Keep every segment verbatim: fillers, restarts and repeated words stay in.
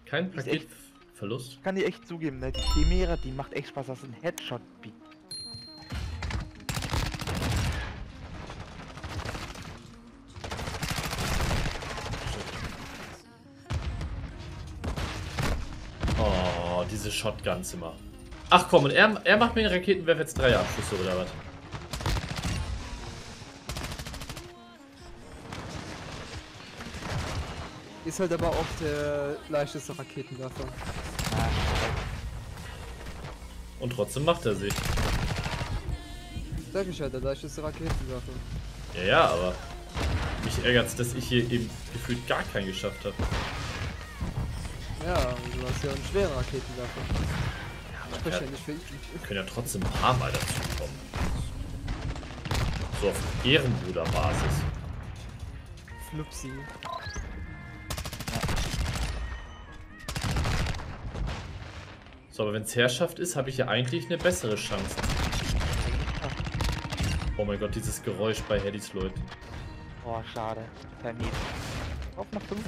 Kein Die ist echt- Paketverlust. Kann ich echt zugeben, ne? Die Chimera, die macht echt Spaß, das ist ein Headshot. Oh, diese Shotguns immer. Ach komm, und er, er macht mir den Raketenwerfer jetzt drei Abschüsse oder was? Ist halt aber auch der leichteste Raketenwerfer. Und trotzdem macht er sie. Sag ich ja, der leichteste Raketenwerfer. Ja, ja, aber mich ärgert's, dass ich hier eben gefühlt gar keinen geschafft habe. Ja, du hast ja einen schweren Raketenwerfer. Ja, Sprich ja, ja nicht für ihn. wir können ja trotzdem ein paar Mal dazu kommen. So auf Ehrenbruderbasis. Flupsi. So, aber wenn es Herrschaft ist, habe ich ja eigentlich eine bessere Chance. Oh mein Gott, dieses Geräusch bei Headys Leuten. Oh, schade. Termin. Auf nach fünf.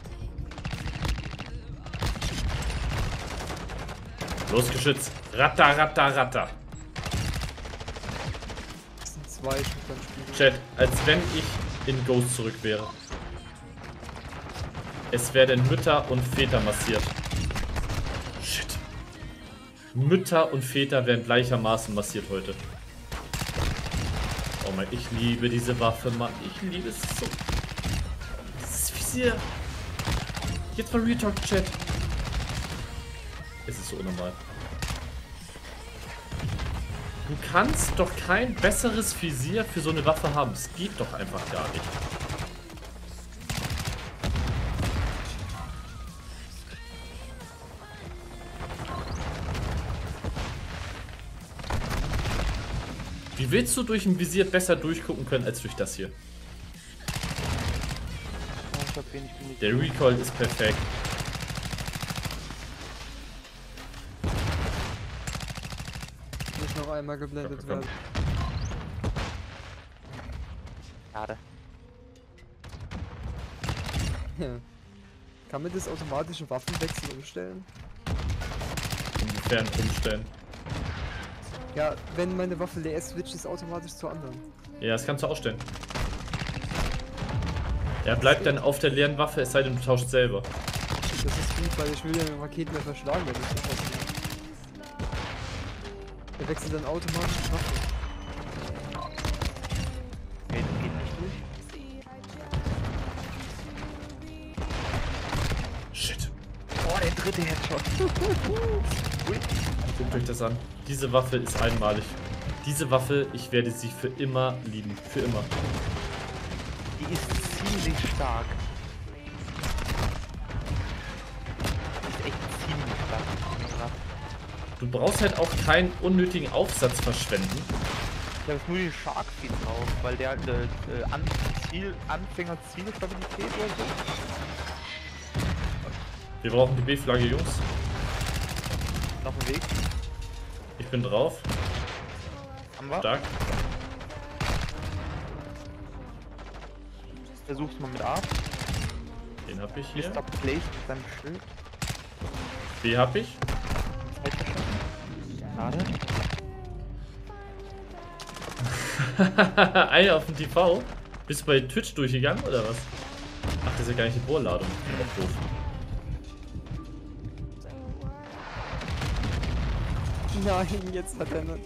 Los, Geschütz. Ratter, ratter, ratter. Das sind zwei Shotgun-Spiele. Chat, als wenn ich in Ghost zurück wäre. Es werden Mütter und Väter massiert. Shit. Mütter und Väter werden gleichermaßen massiert heute. Oh mein, ich liebe diese Waffe, Mann. Ich liebe es so. Dieses Visier. Jetzt mal Real Talk, Chat. Es ist so unnormal. Du kannst doch kein besseres Visier für so eine Waffe haben. Es geht doch einfach gar nicht. Wie willst du durch ein Visier besser durchgucken können als durch das hier? Oh, ich hab wenig Minuten. Der Recoil ist perfekt. Muss noch einmal geblendet Komm, komm, werden. Schade. Ja. Kann man das automatische Waffenwechsel umstellen? Inwiefern umstellen? Ja, wenn meine Waffe leer ist, switcht es automatisch zur anderen. Ja, das kannst du ausstellen. Er bleibt dann auf der leeren Waffe, es sei denn, du tauscht selber. Das ist gut, weil ich will den Raketenwerfer schlagen, wenn ich das aussehen. Der wechselt dann automatisch die Waffe. Okay, das geht nicht durch. Shit. Oh, der dritte Headshot. Ui. Guckt euch das an. Diese Waffe ist einmalig. Diese Waffe, ich werde sie für immer lieben. Für immer. Die ist ziemlich stark. Die ist echt ziemlich stark. Du brauchst halt auch keinen unnötigen Aufsatz verschwenden. Ich habe nur den Shark Feed drauf, weil der halt äh, An Ziel Anfänger-Zielstabilität oder so. Wir brauchen die B-Flagge, Jungs. Auf dem Weg. Ich bin drauf. Haben wir. Stark. Versuch's mal mit A. Den hab ich hier. Mister Place mit seinem Schild. B hab ich. Schade. Ei auf dem T V. Bist du bei Twitch durchgegangen oder was? Ach, das ist ja gar nicht die Bohrladung. Auch doof. Nein, jetzt hat er nur...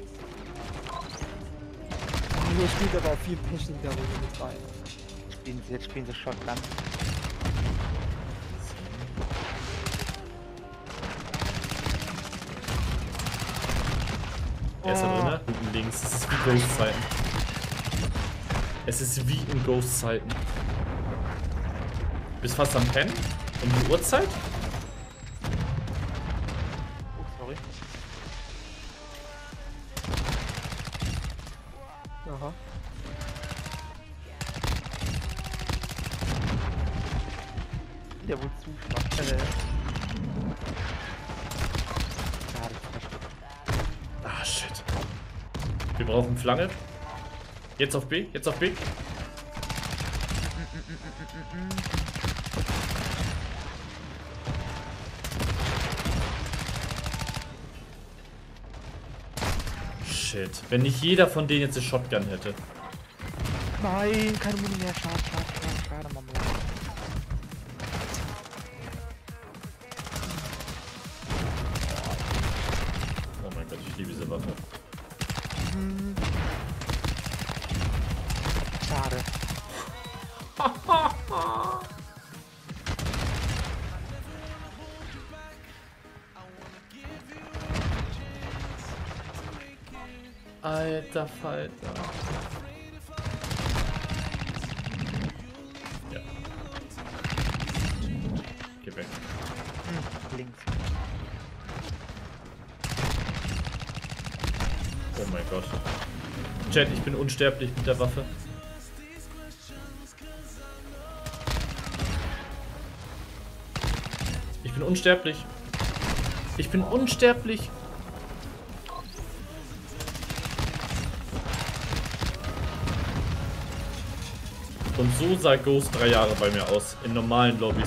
Hier spielt aber auch viel Pech in der Runde mit rein. Spielen sie, jetzt spielen sie Shotgun. Er ist da drin, ne? Unten links. Es ist wie Ghost-Zeiten. Es ist wie in Ghost-Zeiten. Bist fast am Pennen? Um die Uhrzeit? Oh, sorry. Aha. Der wohl zu schwach. Äh. Schade. Ah, shit. Wir brauchen Flange. Jetzt auf B, jetzt auf B. Shit. Wenn nicht jeder von denen jetzt eine Shotgun hätte. Nein, keine Muni mehr. Schade, schade, schade, schade, Mama. Oh mein Gott, ich liebe diese Waffe. Hm. Schade. Alter Falter. Ja. Geh weg. Hm, links. Oh mein Gott. Chat, ich bin unsterblich mit der Waffe. Ich bin unsterblich. Ich bin unsterblich. Und so sah Ghost drei Jahre bei mir aus, in normalen Lobbys.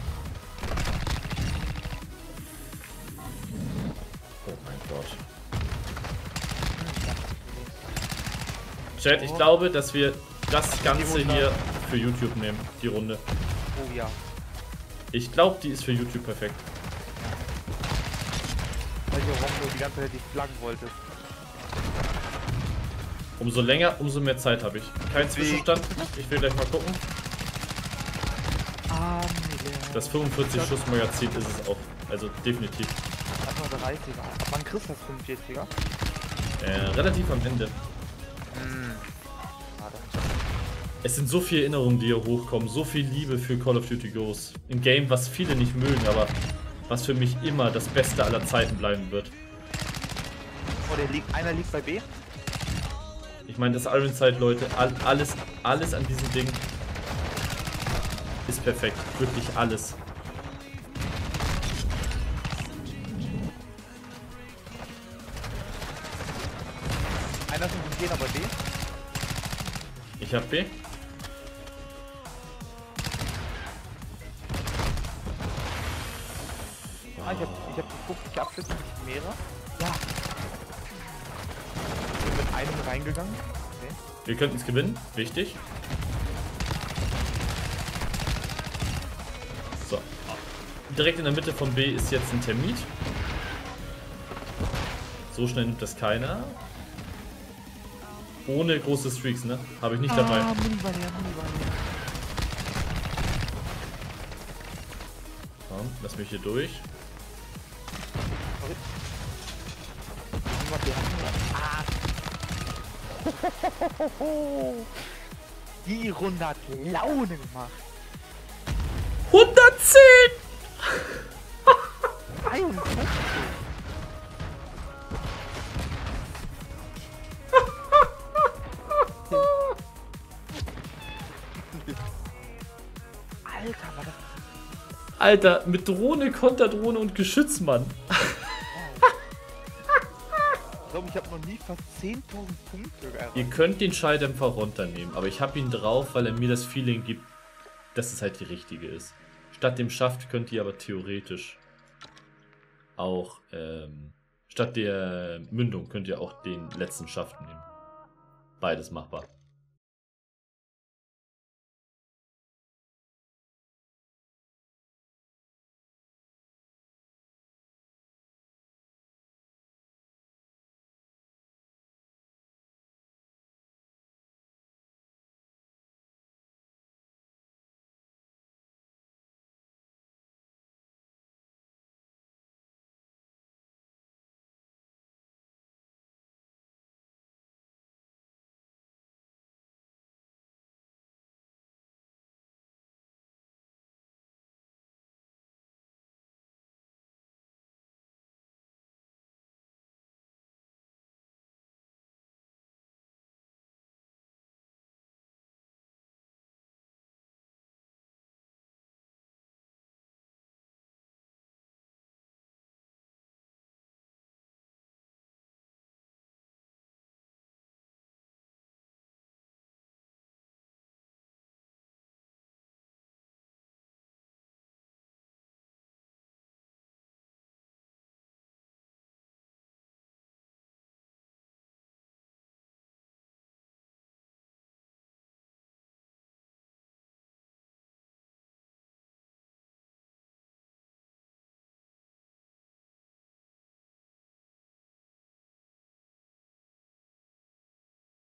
Oh mein Gott. Chat, ich glaube, dass wir das Ganze hier für YouTube nehmen, die Runde. Oh ja. Ich glaube, die ist für YouTube perfekt. Weil du Rombo die ganze Zeit die Flaggen wolltest. Umso länger, umso mehr Zeit habe ich. Kein Zwischenstand. Ich will gleich mal gucken. Ah, Das fünfundvierzig Schuss Magazin ist es auch. Also definitiv. Das war dreißiger. Ab wann kriegst du das fünfundvierziger? Äh, relativ am Ende. Hm. Schade. Es sind so viele Erinnerungen, die hier hochkommen. So viel Liebe für Call of Duty Ghosts. Ein Game, was viele nicht mögen, aber was für mich immer das Beste aller Zeiten bleiben wird. Oh, der liegt, einer liegt bei B. Ich meine, das Ironside, Leute, all, alles, alles an diesem Ding ist perfekt. Wirklich alles. Einer ist ein Gegner bei B. Ich hab B. Ah, ich hab, ich hab die fünfzig Abschüsse, nicht mehrere. Ja. Ich bin mit einem reingegangen. Okay. Wir könnten es gewinnen. Wichtig. So. Direkt in der Mitte von B ist jetzt ein Termit. So schnell nimmt das keiner. Ohne große Streaks, ne? Habe ich nicht dabei. Ah, Muni war leer, Muni war leer. Komm, lass mich hier durch. Sorry. Muni war leer, Muni war leer. Ah. Die Runde hat Laune gemacht. hundertzehn! einundfünfzig. Alter, war das... Alter, mit Drohne, Konterdrohne und Geschützmann. Ich glaube, ich habe noch nie fast zehntausend Punkte erreicht. Ihr könnt den Schalldämpfer runternehmen, aber ich habe ihn drauf, weil er mir das Feeling gibt, dass es halt die richtige ist. Statt dem Schaft könnt ihr aber theoretisch auch, ähm, statt der Mündung könnt ihr auch den letzten Schaft nehmen. Beides machbar.